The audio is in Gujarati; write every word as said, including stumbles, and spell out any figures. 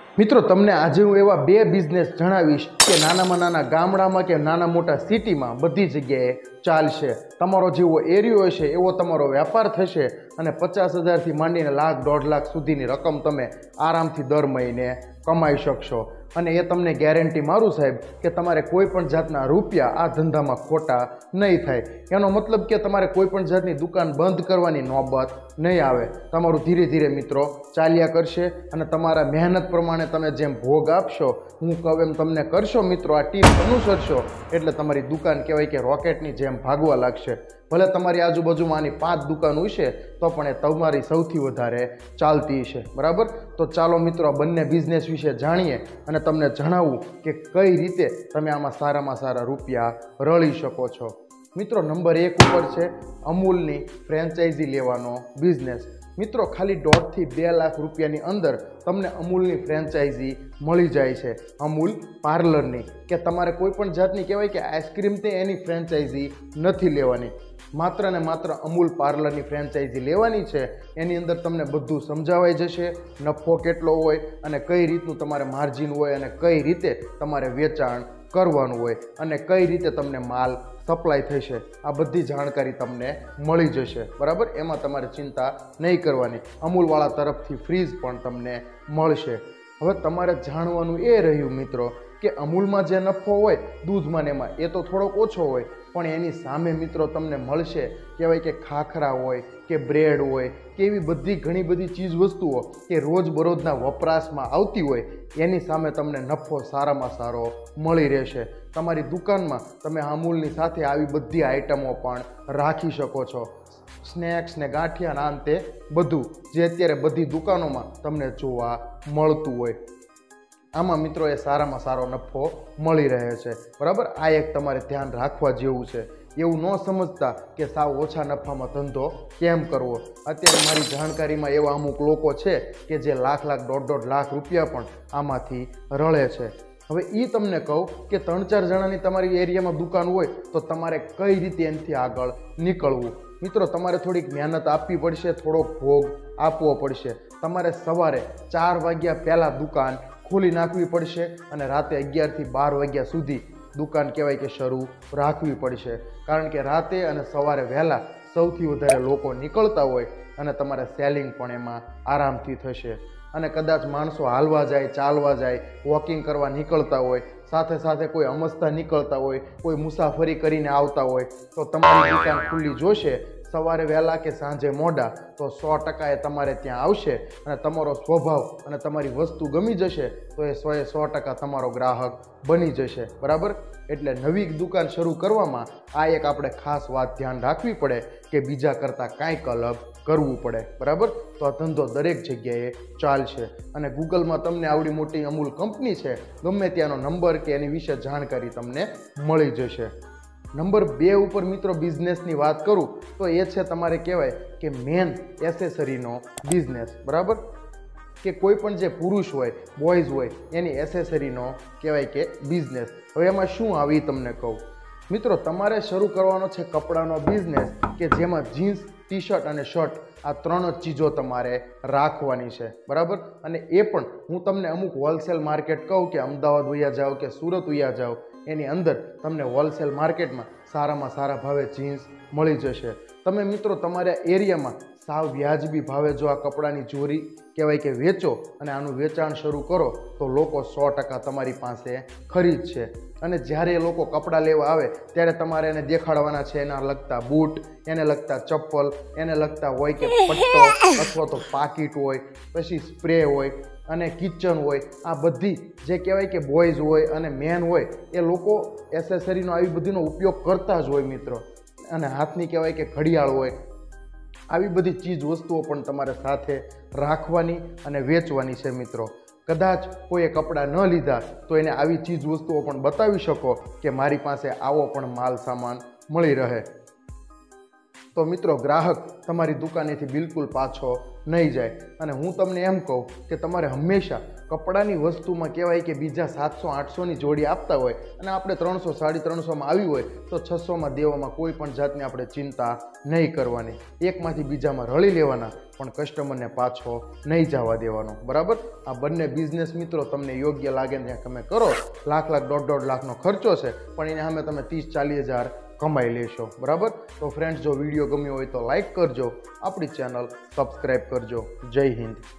મિત્રો તમને આજે હું એવા બે બિઝનેસ જણાવીશ કે નાનામાં નાના ગામડામાં કે નાના મોટા સિટીમાં બધી જગ્યાએ ચાલશે। તમારો જેવો એરિયો હશે એવો તમારો વેપાર થશે અને પચાસ હજારથી માંડીને લાખ દોઢ લાખ સુધીની રકમ તમે આરામથી દર મહિને કમાઈ શકશો। અને એ તમને ગેરંટી મારું સાહેબ કે તમારે કોઈ પણ જાતના રૂપિયા આ ધંધામાં ખોટા નહીં થાય। એનો મતલબ કે તમારે કોઈ પણ જાતની દુકાન બંધ કરવાની નોબત નહીં આવે। તમારું ધીરે ધીરે મિત્રો ચાલ્યા કરશે અને તમારા મહેનત પ્રમાણે તમે જેમ ભોગ આપશો, હું કહું એમ તમને કરશો મિત્રો, આ ટીપ અનુસરશો એટલે તમારી દુકાન કહેવાય કે રોકેટની જેમ ભાગવા લાગશે। ભલે તમારી આજુબાજુમાં આની પાંચ દુકાન હશે તો પણ એ તમારી સૌથી વધારે ચાલતી હશે, બરાબર। તો ચાલો મિત્રો બંને બિઝનેસ વિશે જાણીએ અને તમને જણાવું કે કઈ રીતે તમે આમાં સારામાં સારા રૂપિયા રળી શકો છો। મિત્રો નંબર એક ઉપર છે અમૂલની ફ્રેન્ચાઇઝી લેવાનો બિઝનેસ। મિત્રો ખાલી દોઢથી બે લાખ રૂપિયાની અંદર તમને અમૂલની ફ્રેન્ચાઇઝી મળી જાય છે, અમૂલ પાર્લરની। કે તમારે કોઈ પણ જાતની કહેવાય કે આઈસ્ક્રીમ તે એની ફ્રેન્ચાઇઝી નથી લેવાની, માત્ર ને માત્ર અમૂલ પાર્લરની ફ્રેન્ચાઇઝી લેવાની છે। એની અંદર તમને બધું સમજાવાઈ જશે, નફો કેટલો હોય અને કઈ રીતનું તમારે માર્જિન હોય અને કઈ રીતે તમારે વેચાણ કરવાનું હોય અને કઈ રીતે તમને માલ સપ્લાય થશે, આ બધી જાણકારી તમને મળી જશે, બરાબર। એમાં તમારે ચિંતા નહીં કરવાની। અમૂલવાળા તરફથી ફ્રીઝ પણ તમને મળશે। હવે તમારે જાણવાનું એ રહ્યું મિત્રો કે અમૂલમાં જે નફો હોય દૂધમાં ને એમાં એ તો થોડોક ઓછો હોય, પણ એની સામે મિત્રો તમને મળશે કહેવાય કે ખાખરા હોય કે બ્રેડ હોય કે એવી બધી ઘણી બધી ચીજ વસ્તુઓ કે રોજબરોજના વપરાશમાં આવતી હોય, એની સામે તમને નફો સારામાં સારો મળી રહેશે। તમારી દુકાનમાં તમે અમૂલની સાથે આવી બધી આઇટમો પણ રાખી શકો છો, સ્નેક્સ ને ગાંઠિયા ને આમ તે બધું જે અત્યારે બધી દુકાનોમાં તમને જોવા મળતું હોય। આમાં મિત્રો એ સારામાં સારો નફો મળી રહે છે, બરાબર। આ એક તમારે ધ્યાન રાખવા જેવું છે। એવું ન સમજતા કે સાવ ઓછા નફામાં ધંધો કેમ કરવો। અત્યારે મારી જાણકારીમાં એવા અમુક લોકો છે કે જે લાખ લાખ દોઢ દોઢ લાખ રૂપિયા પણ આમાંથી રળે છે। હવે એ તમને કહું કે ત્રણ ચાર જણાની તમારી એરિયામાં દુકાન હોય તો તમારે કઈ રીતે એનાથી આગળ નીકળવું। મિત્રો તમારે થોડીક મહેનત આપવી પડશે, થોડોક ભોગ આપવો પડશે। તમારે સવારે ચાર વાગ્યા પહેલાં દુકાન ખોલી નાખવી પડશે અને રાતે અગિયારથી બાર વાગ્યા સુધી દુકાન કહેવાય કે શરૂ રાખવી પડશે, કારણ કે રાતે અને સવારે વહેલા સૌથી વધારે લોકો નીકળતા હોય અને તમારે સેલિંગ પણ એમાં આરામથી થશે। અને કદાચ માણસો હાલવા જાય, ચાલવા જાય, વોકિંગ કરવા નીકળતા હોય, સાથે સાથે કોઈ અમસ્તા નીકળતા હોય, કોઈ મુસાફરી કરીને આવતા હોય તો તમારી દુકાન ખુલ્લી જોશે સવારે વહેલા કે સાંજે મોડા તો સો ટકા એ તમારે ત્યાં આવશે અને તમારો સ્વભાવ અને તમારી વસ્તુ ગમી જશે તો એ સો એ સો ટકા તમારો ગ્રાહક બની જશે, બરાબર। એટલે નવી દુકાન શરૂ કરવામાં આ એક આપણે ખાસ વાત ધ્યાન રાખવી પડે કે બીજા કરતાં કાંઈક અલગ કરવું પડે, બરાબર। તો આ ધંધો દરેક જગ્યાએ ચાલશે અને ગૂગલમાં તમને આવડી મોટી અમૂલ કંપની છે ગમે ત્યાંનો નંબર કે એની વિશે જાણકારી તમને મળી જશે। નંબર બે ઉપર મિત્રો બિઝનેસની વાત કરું તો એ છે તમારે કહેવાય કે મેન એસેસરીનો બિઝનેસ, બરાબર। કે કોઈ પણ જે પુરુષ હોય, બોયઝ હોય, એની એસેસરીનો કહેવાય કે બિઝનેસ। હવે એમાં શું આવી તમને કહું મિત્રો, તમારે શરૂ કરવાનો છે કપડાનો બિઝનેસ કે જેમાં જીન્સ, ટી શર્ટ અને શર્ટ આ ત્રણ જ ચીજો તમારે રાખવાની છે, બરાબર। અને એ પણ હું તમને અમુક હોલસેલ માર્કેટ કહું કે અમદાવાદ વયા જાઓ કે સુરત વયા જાઓ, એની અંદર તમને હોલસેલ માર્કેટમાં સારામાં સારા ભાવે જીન્સ મળી જશે। તમે મિત્રો તમારા એરિયામાં સાવ વ્યાજબી ભાવે જો આ કપડાની ચોરી કહેવાય કે વેચો અને આનું વેચાણ શરૂ કરો તો લોકો સો ટકા તમારી પાસે ખરીદશે। અને જ્યારે એ લોકો કપડાં લેવા આવે ત્યારે તમારે એને દેખાડવાના છે એના લગતા બૂટ, એને લગતા ચપ્પલ, એને લગતા હોય કે પટ્ટો અથવા તો પાકીટ હોય, પછી સ્પ્રે હોય અને કિચન હોય, આ બધી જે કહેવાય કે બોયઝ હોય અને મેન હોય એ લોકો એસેસરીનો આવી બધીનો ઉપયોગ કરતા જ હોય મિત્રો। અને હાથની કહેવાય કે ઘડિયાળ હોય, આવી બધી ચીજ વસ્તુઓ પણ તમારે સાથે રાખવાની અને વેચવાની છે મિત્રો। કદાચ કોઈએ કપડાં ન લીધા તો એને આવી ચીજ વસ્તુઓ પણ બતાવી શકો કે મારી પાસે આવો પણ માલ સામાન મળી રહે, તો મિત્રો ગ્રાહક તમારી દુકાનેથી બિલકુલ પાછો નહીં જાય। અને હું તમને એમ કહું કે તમારે હંમેશા કપડાની વસ્તુમાં કહેવાય કે બીજા સાતસો આઠસોની જોડી આપતા હોય અને આપણે ત્રણસો સાડી ત્રણસોમાં આવી હોય તો છસોમાં દેવામાં કોઈ પણ જાતની આપણે ચિંતા નહીં કરવાની. એકમાંથી બીજામાં રળી લેવાના, પણ કસ્ટમરને પાછો નહીં જવા દેવાનો. બરાબર? આ બંને બિઝનેસ મિત્રો તમને યોગ્ય લાગે ત્યાં તમે કરો. લાખ લાખ દોઢ દોઢ લાખનો ખર્ચો છે, પણ એને સામે તમે ત્રીસ ચાલીસ હજાર કમાઈ લેશો. બરાબર? તો ફ્રેન્ડ્સ, જો વિડીયો ગમ્યો હોય તો લાઈક કરજો, આપણી ચેનલ સબસ્ક્રાઈબ કરજો. જય હિન્દ.